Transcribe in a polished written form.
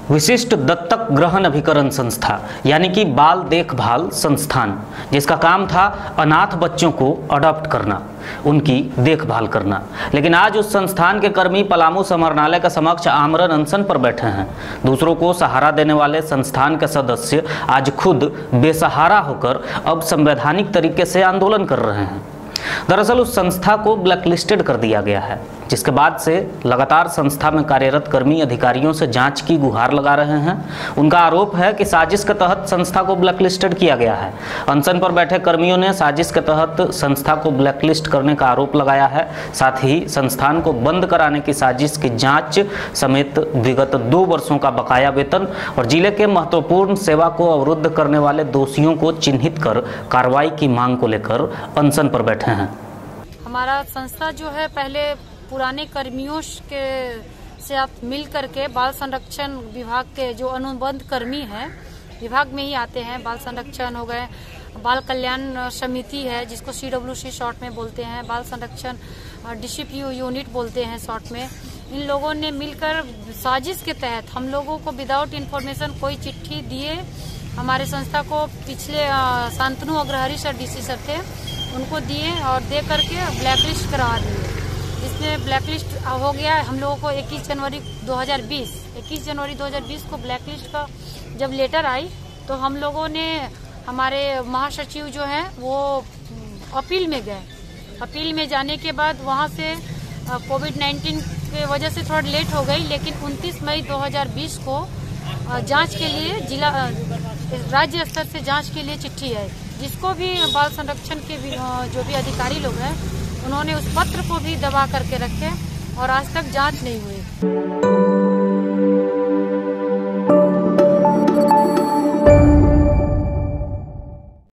विशिष्ट दत्तक ग्रहण अभिकरण संस्था यानी कि बाल देखभाल संस्थान, जिसका काम था अनाथ बच्चों को अडॉप्ट करना, उनकी देखभाल करना। लेकिन आज उस संस्थान के कर्मी पलामू समाहरणालय के समक्ष आमरण अनशन पर बैठे हैं। दूसरों को सहारा देने वाले संस्थान के सदस्य आज खुद बेसहारा होकर अब संवैधानिक तरीके से आंदोलन कर रहे हैं। दरअसल उस संस्था को ब्लैकलिस्टेड कर दिया गया है, जिसके बाद से लगातार संस्था में कार्यरत कर्मी अधिकारियों से जांच की गुहार लगा रहे हैं। उनका आरोप है कि साजिश के तहत संस्था को ब्लैकलिस्टेड किया गया है। अनशन पर बैठे कर्मियों ने साजिश के तहत संस्था को ब्लैकलिस्ट करने का आरोप लगाया है। साथ ही संस्थान को बंद कराने की साजिश की जांच समेत विगत 2 वर्षों का बकाया वेतन और जिले के महत्वपूर्ण सेवा को अवरुद्ध करने वाले दोषियों को चिन्हित कर कार्रवाई की मांग को लेकर अनशन पर बैठे हैं। हमारा संस्था जो है पहले पुराने कर्मियों के से आप मिल करके बाल संरक्षण विभाग के जो अनुबंध कर्मी हैं, विभाग में ही आते हैं, बाल संरक्षण हो गए, बाल कल्याण समिति है जिसको CWC शॉर्ट में बोलते हैं, बाल संरक्षण DCPU यूनिट बोलते हैं शॉर्ट में। इन लोगों ने मिलकर साजिश के तहत हम लोगों को विदाउट इन्फॉर्मेशन कोई चिट्ठी दिए हमारे संस्था को, पिछले Shantanu Agrahari sir DC sir थे, उनको दिए और दे करके ब्लैकलिस्ट करा दिए। इसमें ब्लैकलिस्ट हो गया हम लोगों को 21 जनवरी 2020 को ब्लैकलिस्ट का जब लेटर आई तो हम लोगों ने, हमारे महासचिव जो हैं वो अपील में गए। अपील में जाने के बाद वहाँ से कोविड-19 की वजह से थोड़ा लेट हो गई, लेकिन 29 मई 2020 को जांच के लिए जिला राज्य स्तर से जांच के लिए चिट्ठी आई, जिसको भी बाल संरक्षण के जो भी अधिकारी लोग हैं उन्होंने उस पत्र को भी दबा करके रखे और आज तक जांच नहीं हुई।